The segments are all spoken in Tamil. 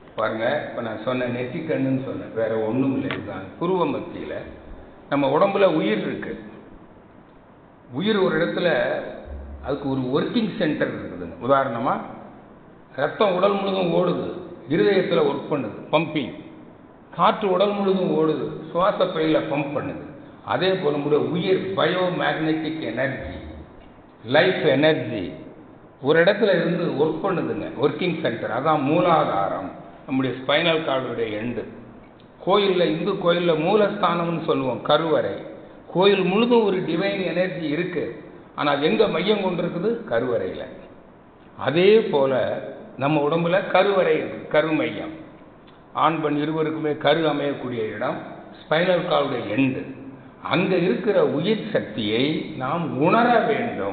பாருங்க, இப்போ நான் சொன்ன நெற்றிக்கண்ணுன்னு சொன்னேன், வேற ஒன்றும் இல்லை. இதுதான் புருவ மத்தியில் நம்ம உடம்புல உயிர் இருக்கு. உயிர் ஒரு இடத்துல அதுக்கு ஒரு ஒர்க்கிங் சென்டர் இருக்குதுங்க. உதாரணமாக ரத்தம் உடல் முழுதும் ஓடுது, இருதயத்தில் ஒர்க் பண்ணுது, பம்பிங். காற்று உடல் முழுதும் ஓடுது, சுவாச பையில் பம்ப் பண்ணுது. அதே போல் நம்முடைய உயிர் bio magnetic energy, life energy ஒரு இடத்துல இருந்து ஒர்க் பண்ணுதுங்க, ஒர்க்கிங் சென்டர். அதான் மூலாதாரம், நம்முடைய ஸ்பைனல் கார்டுடைய எண்டு. கோயிலில், இந்து கோயிலில் மூலஸ்தானம்னு சொல்லுவோம், கருவறை. கோயில் முழுதும் ஒரு டிவைன் எனர்ஜி இருக்கு, ஆனால் எங்கே மையம் கொண்டு இருக்குது? கருவறையில். அதே போல நம்ம உடம்புல கருவறை இருக்கு, கருமையம். ஆண் பெண் இருவருக்குமே கரு அமையக்கூடிய இடம் ஸ்பைனல் கார்டுடைய எண்டு. அங்கே இருக்கிற உயிர் சக்தியை நாம் உணர வேண்டும்.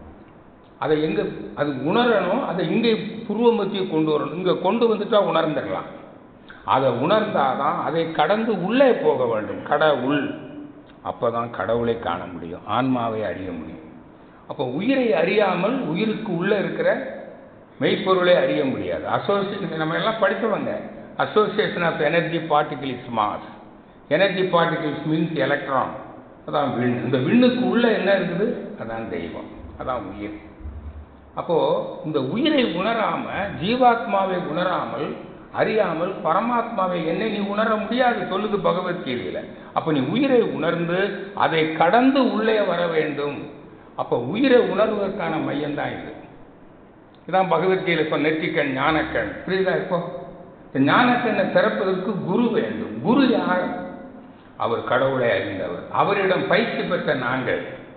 அதை எங்கே அது உணரணும்? அதை இங்கே புருவ மத்தியை கொண்டு வரணும். இங்கே கொண்டு வந்துட்டா உணர்ந்துடலாம். அதை உணர்ந்தாதான் அதை கடந்து உள்ளே போக வேண்டும், கடவுள். அப்போ தான் கடவுளை காண முடியும், ஆன்மாவை அறிய முடியும். அப்போ உயிரை அறியாமல் உயிருக்கு உள்ளே இருக்கிற மெய்ப்பொருளை அறிய முடியாது. அசோசியேஷன் நம்ம எல்லாம் படித்தவங்க. Association of energy particle is mass. Energy particles means electron. அதான் விண். இந்த விண்ணுக்கு உள்ள என்ன இருக்குது? அதான் தெய்வம், அதான் உயிர். அப்போது இந்த உயிரை உணராமல், ஜீவாத்மாவை உணராமல், அறியாமல் பரமாத்மாவை என்னை நீ உணர முடியாது சொல்லுது பகவத்கீதையில். அப்போ நீ உயிரை உணர்ந்து அதை கடந்து உள்ளே வர வேண்டும். அப்போ உயிரை உணர்வதற்கான மையம்தான் இது. இதுதான் பகவத்கீதையில் சொன்ன நெற்றிக்கண், ஞானக்கண். புரியுதா? இப்போ இந்த ஞானக்கண்ணை திறப்பதற்கு குரு வேண்டும். குரு யார்? அவர் கடவுளை அறிந்தவர். அவரிடம் பயிற்சி பெற்ற நாங்கள்.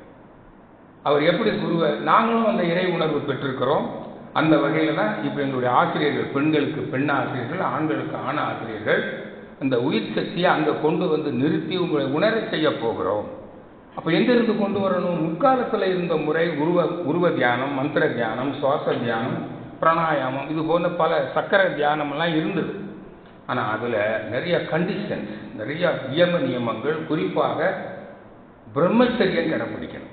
அவர் எப்படி குருவை? நாங்களும் அந்த இறை உணர்வு பெற்றிருக்கிறோம். அந்த வகையில் தான் இப்போ எங்களுடைய ஆசிரியர்கள், பெண்களுக்கு பெண் ஆசிரியர்கள், ஆண்களுக்கு ஆண் ஆசிரியர்கள், அந்த உயிர் சக்தியை அங்கே கொண்டு வந்து நிறுத்தி உங்களை உணர செய்ய போகிறோம். அப்போ எங்கிருந்து கொண்டு வரணும்? முற்காலத்தில் இருந்த முறை உருவ தியானம், மந்திர தியானம், சுவாச தியானம், பிராணாயாமம், இது போன்ற பல சக்கர தியானமெல்லாம் இருந்தது. ஆனால் அதில் நிறைய கண்டிஷன்ஸ், நிறைய நியமங்கள், குறிப்பாக பிரம்மச்சரியம் கடைப்பிடிக்கணும்.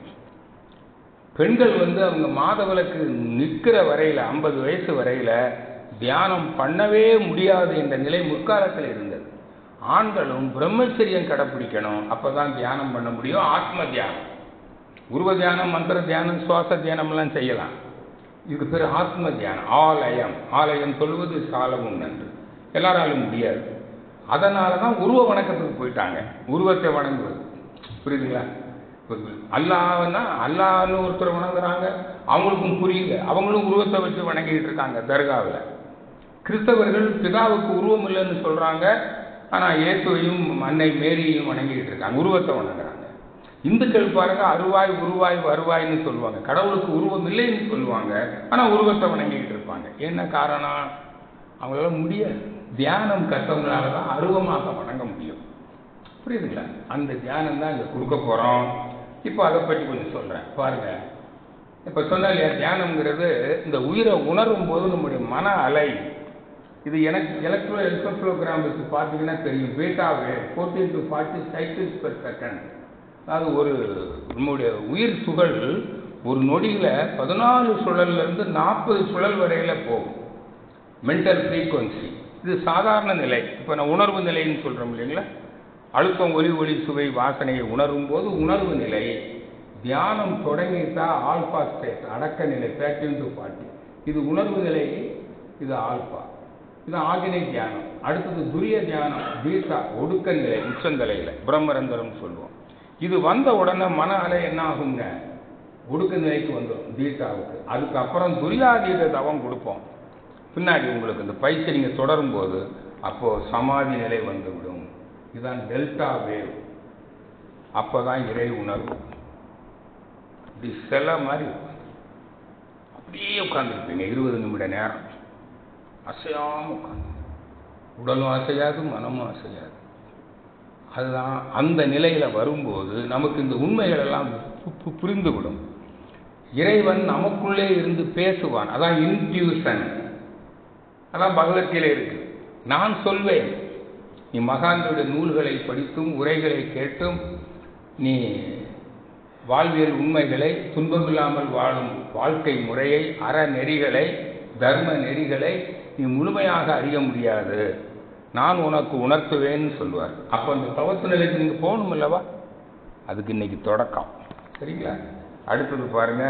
பெண்கள் அவங்க மாதவிலக்கு நிற்கிற வரையில், 50 வயசு வரையில் தியானம் பண்ணவே முடியாது என்ற நிலை முற்காலத்தில் இருந்தது. ஆண்களும் பிரம்மச்சரியம் கடைப்பிடிக்கணும், அப்போ தான் தியானம் பண்ண முடியும். ஆத்ம தியானம், உருவ தியானம், மந்திர தியானம், சுவாச தியானம்லாம் செய்யலாம். இதுக்கு பேர் ஆத்ம தியானம். ஆலயம், ஆலயம் சொல்வது சாலவும் நன்று, எல்லாராலும் முடியாது. அதனால தான் உருவ வணக்கத்துக்கு போயிட்டாங்க, உருவத்தை வணங்குவது. புரியுதுங்களா? அல்லாஹ்னா அல்லாஹ்னு ஒருத்தர் வணங்குறாங்க, அவங்களுக்கும் புரியுங்க, அவங்களும் உருவத்தை வச்சு வணங்கிட்டு இருக்காங்க தர்காவில். கிறிஸ்தவர்கள் பிதாவுக்கு உருவம் இல்லைன்னு சொல்கிறாங்க, ஆனால் இயேசுவையும் அன்னை மேரியையும் வணங்கிட்டு இருக்காங்க, உருவத்தை வணங்குறாங்க. இந்துக்கள் பாருங்க, அருவாய் உருவாய் வருவாய்ன்னு சொல்லுவாங்க, கடவுளுக்கு உருவம் இல்லைன்னு சொல்லுவாங்க, ஆனால் உருவத்தை வணங்கிட்டு இருப்பாங்க. என்ன காரணம்? அவங்களால முடியாது. தியானம் கற்றவங்களால தான் அருவமாக வணங்க முடியும். புரியுதுங்களா? அந்த தியானம் தான் இங்கே கொடுக்க போகிறோம். இப்போ அதை பற்றி கொஞ்சம் சொல்கிறேன் பாருங்க. இப்போ சொன்ன இல்லையா, தியானம்ங்கிறது இந்த உயிரை உணரும் போது நம்முடைய மன அலை, இது எலக்ட்ரோஎன்செஃபலோகிராம் வச்சு பார்த்தீங்கன்னா தெரியும். பீட்டாவே 14 to 40 சைக்கிள்ஸ் பெர் செகண்ட். அதாவது நம்முடைய உயிர் சுழல் ஒரு நொடியில் 14 சுழல்லேருந்து 40 சுழல் வரையில் போகும். மென்டல் ஃப்ரீக்குவன்சி இது சாதாரண நிலை. இப்போ நான் உணர்வு நிலைன்னு சொல்கிறோம் இல்லைங்களா? அழுத்தம், ஒலி, சுவை, வாசனையை உணரும் போது உணர்வு நிலை. தியானம் தொடங்கிட்டா ஆல்பா ஸ்டேட், அடக்க நிலை 13 to 40. இது உணர்வு நிலை, இது ஆல்பா. இது ஆகினை தியானம். அடுத்தது துரிய தியானம், பீட்டா, ஒடுக்க நிலை, உச்சந்தலையில் பிரம்மரந்தரம் சொல்லுவோம். இது வந்த உடனே மன அலை என்ன ஆகுங்க? ஒடுக்க நிலைக்கு வந்துடும், பீட்டாவுக்கு. அதுக்கப்புறம் துரியாதீத தவம் கொடுப்போம் பின்னாடி உங்களுக்கு. இந்த பயிற்சி நீங்கள் தொடரும் போது அப்போது சமாதி நிலை வந்துவிடும். இதுதான் டெல்டா வேவ். அப்போ தான் இறை உணர்வு. இப்படி செல்ல மாதிரி அப்படியே உட்காந்துருப்பீங்க 20 நிமிட நேரம், அசையாமல் உட்காந்து, உடலும் அசையாது, மனமும் அசையாது. அதுதான் அந்த நிலையில் வரும்போது நமக்கு இந்த உண்மைகள் எல்லாம் புரிந்துவிடும். இறைவன் நமக்குள்ளே இருந்து பேசுவான். அதான் இன்ட்யூஷன். அதான் பகவத்கீதை இருக்கு. நான் சொல்வேன், நீ மகான்களுடைய நூல்களை படித்தும் உரைகளை கேட்டும் நீ வாழ்வியல் உண்மைகளை, துன்பமில்லாமல் வாழும் வாழ்க்கை முறையை, அறநெறிகளை, தர்ம நெறிகளை நீ முழுமையாக அறிய முடியாது, நான் உனக்கு உணர்த்துவேன்னு சொல்லுவார். அப்போ அந்த தவத்து நிலைக்கு நீங்கள் போகணும் அல்லவா? அதுக்கு இன்னைக்கு தொடக்கம். சரிங்களா? அடுத்தது பாருங்க,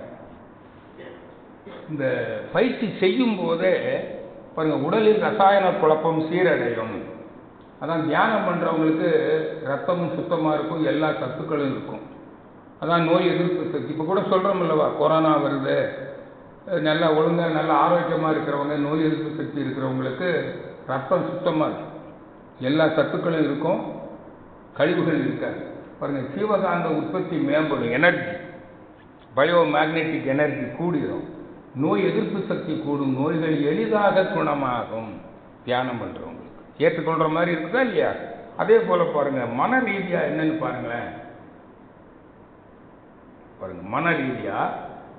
இந்த பயிற்சி செய்யும் போதே பாருங்க உடலில் ரசாயன குழப்பம் சீரடையும். அதான் தியானம் பண்ணுறவங்களுக்கு ரத்தமும் சுத்தமாக இருக்கும், எல்லா சத்துக்களும் இருக்கும். அதான் நோய் எதிர்ப்பு சக்தி. இப்போ கூட சொல்கிறோம் அல்லவா, கொரோனா வருது, நல்லா ஒழுங்காக நல்லா ஆரோக்கியமாக இருக்கிறவங்க, நோய் எதிர்ப்பு சக்தி இருக்கிறவங்களுக்கு ரத்தம் சுத்தமாக இருக்கும், எல்லா சத்துக்களும் இருக்கும், கழிவுகள் இருக்காது. பாருங்கள், ஜீவகாந்த உற்பத்தி மேம்படும், எனர்ஜி பயோ மேக்னெட்டிக் எனர்ஜி கூடிடும், நோய் எதிர்ப்பு சக்தி கூடும், நோய்கள் எளிதாக குணமாகும். தியானம் பண்ணுறவங்களுக்கு ஏற்றுக்கொள்கிற மாதிரி இருக்குதா இல்லையா? அதே போல் பாருங்கள், மன ரீதியாக என்னன்னு பாருங்களேன். பாருங்கள், மன ரீதியாக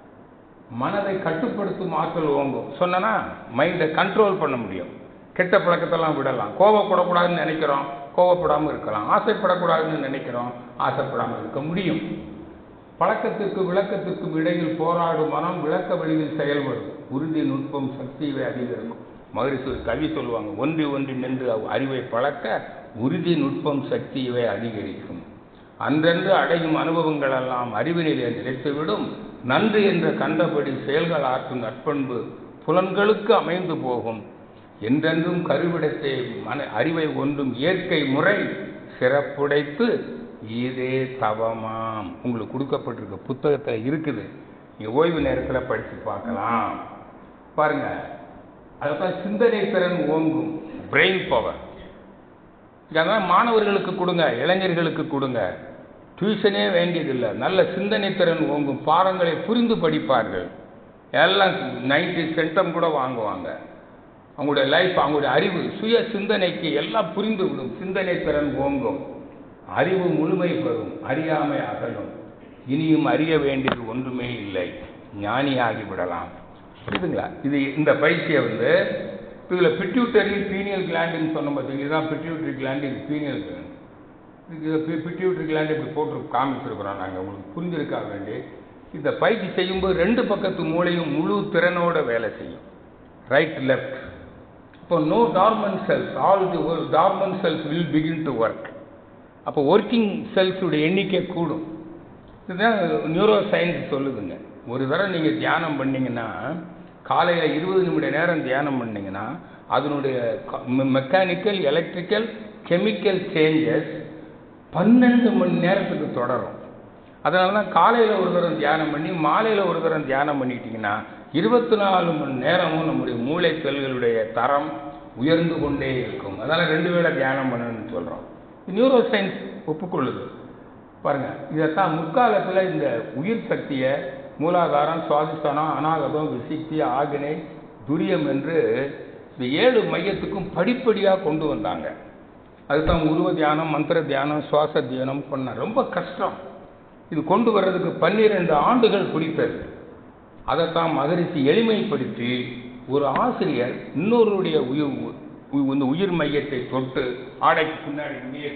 மனதை கட்டுப்படுத்தும் ஆற்றல் ஓங்கும். சொன்னா மைண்டை கண்ட்ரோல் பண்ண முடியும், கெட்ட பழக்கத்தெல்லாம் விடலாம், கோவப்படக்கூடாதுன்னு நினைக்கிறோம், கோவப்படாமல் இருக்கலாம், ஆசைப்படக்கூடாதுன்னு நினைக்கிறோம், ஆசைப்படாமல் இருக்க முடியும். பழக்கத்திற்கு விளக்கத்திற்கும் இடையில் போராடும் மனம் விளக்க வழியில் செயல்படும், உறுதி நுட்பம் சக்தியை அதிகரிக்கும். மகரிஷி ஒரு கவி சொல்லுவாங்க, ஒன்றி ஒன்றி நின்று அறிவை பழக்க உறுதி நுட்பம் சக்தியை அதிகரிக்கும். அன்றென்று அடையும் அனுபவங்கள் எல்லாம் அறிவினிலே நிலைத்துவிடும், நன்று என்ற கண்டபடி செயல்கள் ஆற்றும் நற்பண்பு புலன்களுக்கு அமைந்து போகும். என்றென்றும் கருவிடத்தை அறிவை ஒன்றும் இயற்கை முறை சிறப்புடைத்து இதே தவமாம். உங்களுக்கு கொடுக்கப்பட்டிருக்க புத்தகத்தில் இருக்குது, நீங்கள் ஓய்வு நேரத்தில் படித்து பார்க்கலாம். பாருங்க, அதுதான் சிந்தனை திறன் ஓங்கும், பிரெயின் பவர். இதெல்லாம் மாணவர்களுக்கு கொடுங்க, இளைஞர்களுக்கு கொடுங்க, டியூஷனே வேண்டியதில்லை. நல்ல சிந்தனை திறன் ஓங்கும், பாடங்களை புரிந்து படிப்பார்கள், எல்லாம் 90% கூட வாங்குவாங்க. அவங்களுடைய லைஃப், அவங்களுடைய அறிவு, சுய சிந்தனைக்கு எல்லாம் புரிந்து விடும். சிந்தனை திறன் ஓங்கும், அறிவு முழுமை பெறும், அறியாமை அகலும், இனியும் அறிய வேண்டியது ஒன்றுமே இல்லை, ஞானியாகி விடலாம். புரியுதுங்களா? இது இந்த பயிற்சியை இதில் பிட்யூட்டரி பீனியல் கிளாண்டுன்னு சொன்ன பார்த்தீங்க, இதுதான் பிட்யூட்டரி கிளாண்டு, இது பீனியல் கிளாண்டு. இது பிட்யூட்டரி கிளாண்டு இப்படி போட்டு காமிச்சிருக்கிறோம் நாங்கள், உங்களுக்கு புரிஞ்சிருக்கா வேண்டி. இந்த பயிற்சி செய்யும்போது 2 பக்கத்து மூளையும் முழு திறனோட வேலை செய்யும், ரைட் லெஃப்ட். இப்போ no dormant cells, all the dormant cells will begin to work. அப்போ ஒர்க்கிங் செல்ஸுடைய எண்ணிக்கை கூடும். இதுதான் நியூரோ சயின்ஸ் சொல்லுதுங்க. ஒரு தடவை நீங்கள் தியானம் பண்ணிங்கன்னா, காலையில் 20 நிமிட நேரம் தியானம் பண்ணிங்கன்னா, அதனுடைய மெக்கானிக்கல், எலக்ட்ரிக்கல், கெமிக்கல் சேஞ்சஸ் 12 மணி நேரத்துக்கு தொடரும். அதனால தான் காலையில் ஒரு தரம் தியானம் பண்ணி மாலையில் ஒரு தரம் தியானம் பண்ணிட்டீங்கன்னா 24 மணி நேரமும் நம்முடைய மூளை செல்களுடைய தரம் உயர்ந்து கொண்டே இருக்கும். அதனால் 2 வேளை தியானம் பண்ணணும்னு சொல்கிறோம். நியூரோ சயின்ஸ் ஒப்புக்கொள்ளுது. பாருங்கள், இதைத்தான் முற்காலத்தில் இந்த உயிர் சக்தியை மூலாதாரம், சுவாதிஷ்டானம், அநாகதம், விசித்தி, ஆகினை, துரியம் என்று இந்த 7 மையத்துக்கும் படிப்படியாக கொண்டு வந்தாங்க. அதுதான் உருவ தியானம், மந்திர தியானம், சுவாச தியானம் பண்ண ரொம்ப கஷ்டம். இது கொண்டு வர்றதுக்கு 12 ஆண்டுகள் பிடித்தது. அதைத்தான் மகரிஷி எளிமைப்படுத்தி ஒரு ஆசிரியர் இன்னொருடைய உயிர் மையத்தை தொட்டு ஆடைக்கு பின்னாடி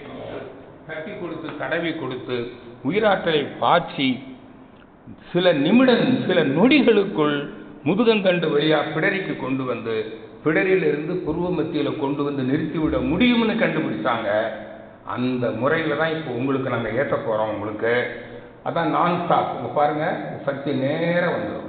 தட்டி கொடுத்து தடவி கொடுத்து உயிராற்றலை பாய்ச்சி சில நொடிகளுக்குள் முதுகந்தண்டு வழியாக பிடரிக்கு கொண்டு வந்து பிடரிலிருந்து புருவ மத்தியில் கொண்டு வந்து நிறுத்திவிட முடியும்னு கண்டுபிடிச்சாங்க. அந்த முறையில் தான் இப்போ உங்களுக்கு நாங்கள் ஏற்ற போகிறோம். உங்களுக்கு அதான் நான் ஸ்டாப். இங்கே பாருங்கள், சக்தி நேரம் வந்துடும்,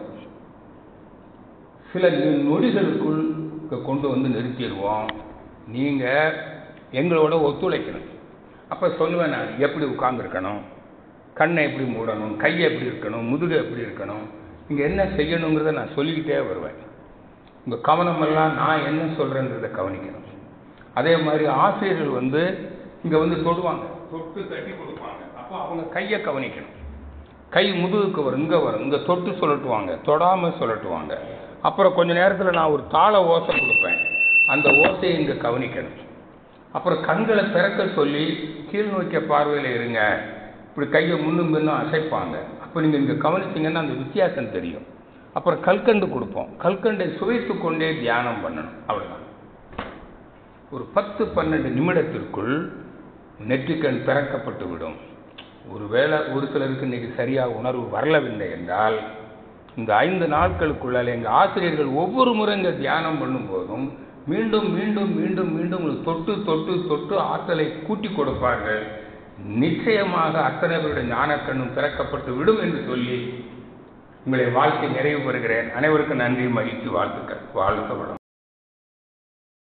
சில நொடிகளுக்குள் கொண்டு வந்து நிறுத்திடுவோம். நீங்கள் எங்களோட ஒத்துழைக்கணும். அப்போ சொல்லுவேன் நான், எப்படி உட்கார்ந்துருக்கணும், கண்ணை எப்படி மூடணும், கையை எப்படி இருக்கணும், முதுகை எப்படி இருக்கணும், நீங்கள் என்ன செய்யணுங்கிறத நான் சொல்லிக்கிட்டே வருவேன். உங்கள் கவனமெல்லாம் நான் என்ன சொல்கிறேன்றதை கவனிக்கணும். அதே மாதிரி ஆசிரியர்கள் இங்கே தொடுவாங்க, தொட்டு தட்டி கொடுப்பாங்க. அப்போ அவங்க கையை கவனிக்கணும். கை முதுகுக்கு வரும், இங்கே வரும், இங்கே தொட்டு சொல்லட்டுவாங்க, தொடாமல் சொல்லட்டுவாங்க. அப்புறம் கொஞ்சம் நேரத்தில் நான் ஒரு தாள ஓசை கொடுப்பேன், அந்த ஓசையை இங்கே கவனிக்கணும். அப்புறம் கண்களை திறக்க சொல்லி கீழ் நோக்கிய பார்வையில் இருங்க, இப்படி கையை முன்னும் பின்னும் அசைப்பாங்க. அப்போ நீங்கள் இங்கே கவனிச்சிங்கன்னா அந்த வித்தியாசம் தெரியும். அப்புறம் கல்கண்டு கொடுப்போம், கல்கண்டை சுவைத்து கொண்டே தியானம் பண்ணணும். அவ்வளோதான். ஒரு 10-12 நிமிடத்திற்குள் நெற்றிக்கண் திறக்கப்பட்டு விடும். ஒருவேளை ஒரு சிலருக்கு இன்றைக்கி சரியாக உணர்வு வரலவில்லை என்றால் இந்த 5 நாட்களுக்குள்ளால் எங்கள் ஆசிரியர்கள் ஒவ்வொரு முறை இங்கே தியானம் பண்ணும்போதும் மீண்டும் மீண்டும் மீண்டும் மீண்டும் உங்களுக்கு தொட்டு தொட்டு தொட்டு ஆற்றலை கூட்டி கொடுப்பார்கள். நிச்சயமாக அத்தனை பேருடைய ஞானக்கண்ணும் திறக்கப்பட்டு விடும் என்று சொல்லி உங்களை வாழ்க்கை நிறைவு பெறுகிறேன். அனைவருக்கும் நன்றி, மகிழ்ச்சி, வாழ்த்துக்கள். வாழ்க்கப்படும்.